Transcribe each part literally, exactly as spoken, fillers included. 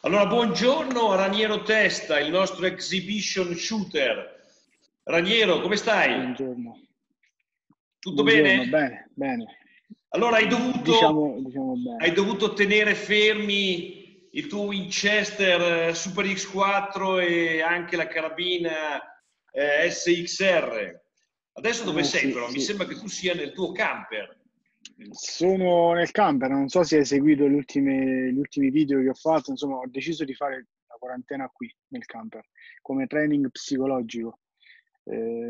Allora, buongiorno a Raniero Testa, il nostro exhibition shooter. Raniero, come stai? Buongiorno. Tutto Buongiorno, bene? bene, bene. Allora, hai dovuto, Diciamo, diciamo hai bene. dovuto tenere fermi il tuo Winchester eh, Super X quattro e anche la carabina eh, S X R. Adesso dove Eh, sei sì, però? Mi sì. sembra che tu sia nel tuo camper. Sono nel camper, non so se hai seguito le ultime- gli ultimi video che ho fatto, insomma, ho deciso di fare la quarantena qui, nel camper, come training psicologico, eh,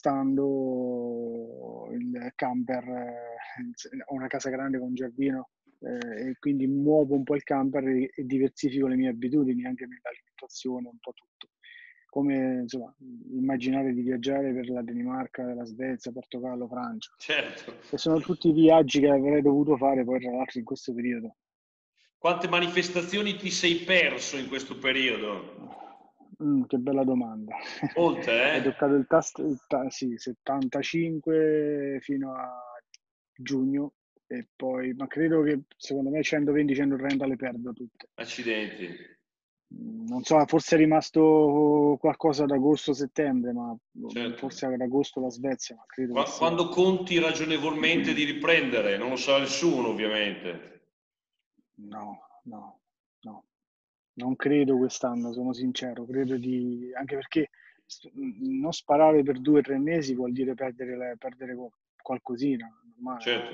spostando il camper, eh, ho una casa grande con giardino, eh, e quindi muovo un po' il camper e, e diversifico le mie abitudini, anche nell'alimentazione, un po' tutto. Come, insomma, immaginare di viaggiare per la Danimarca, la Svezia, Portogallo, Francia. Certo. E sono tutti i viaggi che avrei dovuto fare poi, tra l'altro, in questo periodo. Quante manifestazioni ti sei perso in questo periodo? Mm, che bella domanda. Molte, Hai eh? toccato il tasto, il ta- sì, settantacinque fino a giugno e poi, ma credo che secondo me centoventi centotrenta le perdo tutte. Accidenti. Mm, Non so, forse è rimasto qualcosa ad agosto-settembre, ma mm, Certo. forse ad agosto la Svezia, ma credo che Qua- sia. Quando conti ragionevolmente di riprendere, non lo sa nessuno ovviamente. No, no, no. Non credo quest'anno, sono sincero, credo di... anche perché s- non sparare per due o tre mesi vuol dire perdere, la- perdere qual- qualcosina, normale, Certo. no?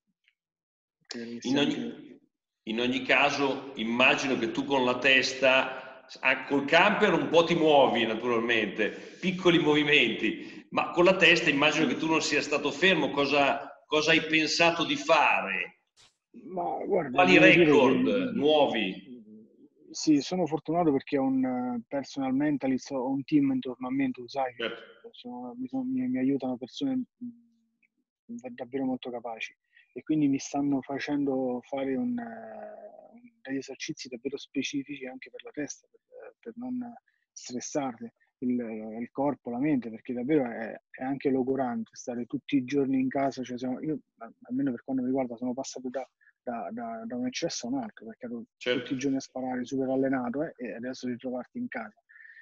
Credo che In sia anche... ogni, in ogni caso, immagino che tu con la testa, ah, col camper un po' ti muovi naturalmente, piccoli movimenti, ma con la testa immagino che Sì. tu non sia stato fermo. Cosa, cosa hai pensato di fare? Ma guarda, Quali devo dire che record nuovi? sì, sono fortunato perché ho un eh, personal mentalist, ho un team intorno a me, tu sai che Certo. sono- mi, sono- mi- mi aiutano persone mh, davvero molto capaci e quindi mi stanno facendo fare un, eh, un- degli esercizi davvero specifici anche per la testa, per, per non stressarli il, il corpo, la mente, perché davvero è, è anche logorante stare tutti i giorni in casa, cioè siamo- io, almeno per quanto mi riguarda, sono passato da da, da, da un eccesso a un altro, perché ero tutti Certo. i giorni a sparare super allenato eh, e adesso ritrovarti in casa.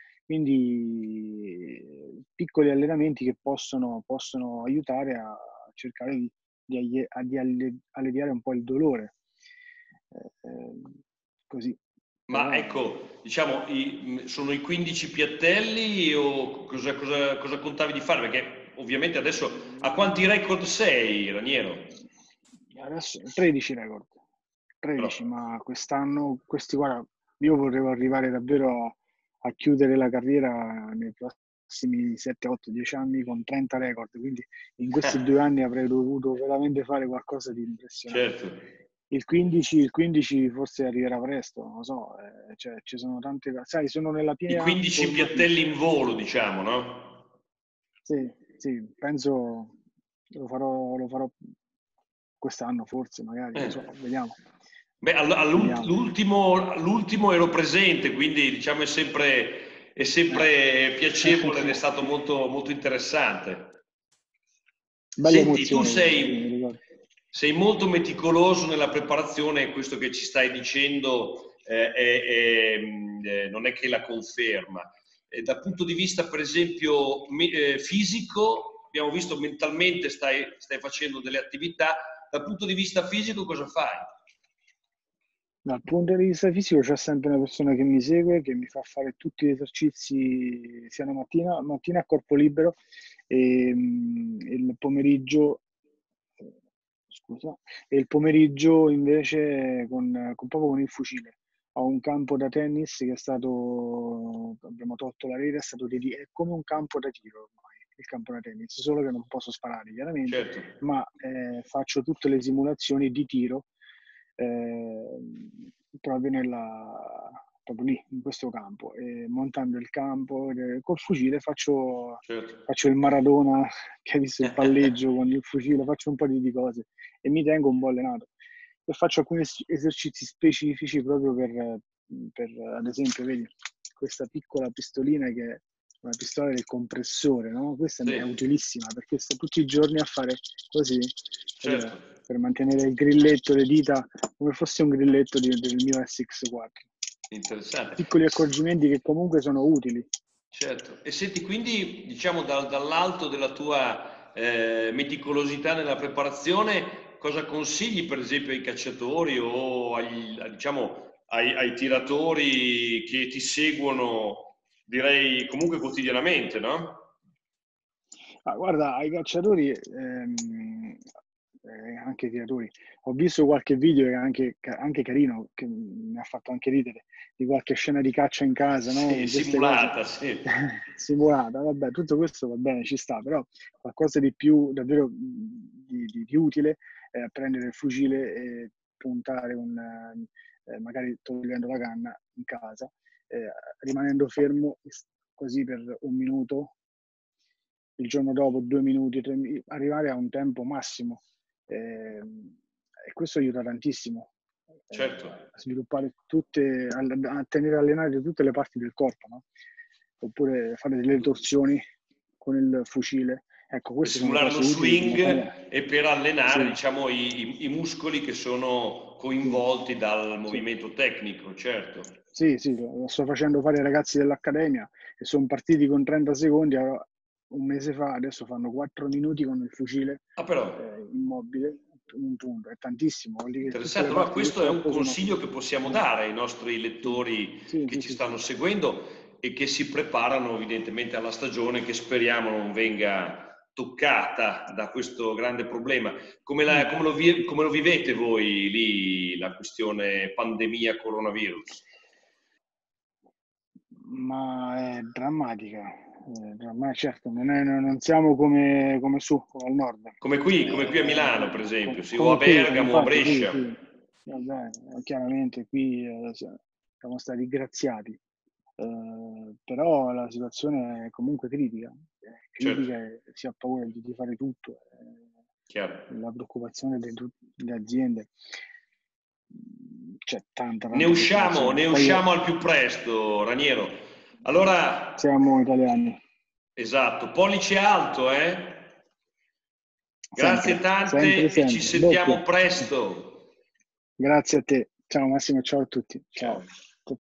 Quindi piccoli allenamenti che possono, possono aiutare a cercare di, di, allie- di alle- alleviare un po' il dolore. Eh, eh, così. Ma Però ecco, diciamo, i- sono i quindici piattelli o cosa, cosa, cosa contavi di fare? Perché ovviamente adesso a quanti record sei, Raniero? adesso tredici record, Però, tredici, ma quest'anno, questi, guarda, io vorrei arrivare davvero a, a chiudere la carriera nei prossimi sette, otto, dieci anni con trenta record, quindi in questi due anni avrei dovuto veramente fare qualcosa di impressionante. certo, Il quindici, il quindici forse arriverà presto, non lo so, eh, cioè, ci sono tante, sai, sono nella i piena quindici forma piattelli fisica. in volo, diciamo, no? Sì, sì, penso lo farò, lo farò quest'anno forse, magari, non Eh. so, vediamo. Beh, all- all'ult- Vediamo. l'ultimo, l'ultimo ero presente, quindi diciamo è sempre, è sempre piacevole ed è stato molto, molto interessante. Belle Senti, tu emozioni quello, sì, mi sei, ricordo. sei molto meticoloso nella preparazione, questo che ci stai dicendo eh, è- è, mh, eh, non è che la conferma. Eh, dal punto di vista, per esempio, me- eh, fisico, abbiamo visto mentalmente stai, stai facendo delle attività, dal punto di vista fisico cosa fai? Dal punto di vista fisico c'è sempre una persona che mi segue, che mi fa fare tutti gli esercizi sia la mattina, mattina a corpo libero e mm, il pomeriggio, eh, scusa, e il pomeriggio invece con, con proprio con il fucile. Ho un campo da tennis che è stato, abbiamo tolto la rete, è stato dedi- è come un campo da tiro ormai, il campo da tennis, solo che non posso sparare chiaramente, Certo, ma eh, faccio tutte le simulazioni di tiro eh, proprio, nella, proprio lì, in questo campo, e montando il campo eh, col fucile faccio, certo. faccio il Maradona che hai visto il palleggio con il fucile, faccio un po' di, di cose e mi tengo un po' allenato. E faccio alcuni es- esercizi specifici proprio per, per, ad esempio, vedi, questa piccola pistolina che è una pistola del compressore, no? Questa è Sì, utilissima perché sto tutti i giorni a fare così, certo. capito? Per mantenere il grilletto, le dita come fosse un grilletto di- del mio S X quattro. Interessante. Piccoli accorgimenti che comunque sono utili. Certo. E senti, quindi, diciamo, dal, dall'alto della tua eh, meticolosità nella preparazione, cosa consigli, per esempio, ai cacciatori o agli, a- diciamo, ai, ai tiratori che ti seguono, direi, comunque quotidianamente, no? Ah, guarda, ai cacciatori, ehm, eh, anche ai tiratori, ho visto qualche video che è anche, ca- anche carino, che mi ha fatto anche ridere, di qualche scena di caccia in casa, no? Sì, Con queste cose simulata, sì. simulata, vabbè, tutto questo va bene, ci sta, però qualcosa di più davvero mh, di, di- di utile è prendere il fucile e puntare un, eh, magari togliendo la canna in casa, eh, rimanendo fermo così per un minuto, il giorno dopo due minuti, tre, mi- arrivare a un tempo massimo. Eh, e questo aiuta tantissimo eh, Certo. a sviluppare tutte, a, a tenere allenate tutte le parti del corpo, no? Oppure fare delle torsioni con il fucile. Ecco, Per queste sono simulare lo cose utili che magari... swing e per allenare, Sì, diciamo, i, i- i muscoli che sono coinvolti dal sì. movimento tecnico, certo. Sì, sì, lo sto facendo fare ai ragazzi dell'accademia e sono partiti con trenta secondi, allora, un mese fa, adesso fanno quattro minuti con il fucile Ah, però, eh, immobile, un punto, è tantissimo, vuol dire che tutte le interessante. Allora, parti del questo è un corpo sono... consiglio che possiamo eh, dare ai nostri sì, lettori sì, che sì, ci sì, sì. stanno seguendo e che si preparano evidentemente alla stagione che speriamo non venga toccata da questo grande problema. Come, la- Mm. come lo, vi- come lo vivete voi lì la questione pandemia coronavirus? Ma è drammatica, è dramma- certo, non, è- non siamo come, come su, come al nord. Come qui, come qui a Milano, per Eh, esempio, co- sì, o a come qui, Bergamo o a infatti, sì, Brescia. sì. Vabbè, chiaramente qui eh, siamo stati graziati. Eh, però la situazione è comunque critica, è Certo, critica e si ha paura di, di fare tutto, chiaro. eh, la preoccupazione delle aziende, c'è tanta, Ne tanta usciamo, preoccupazione. ne Poi io- usciamo al più presto, Raniero. Allora, siamo italiani, esatto, pollice alto, eh? Grazie sempre, sempre, tante e ci sempre, sentiamo doppio. presto. Grazie a te, ciao Massimo, ciao a tutti, ciao. Ciao.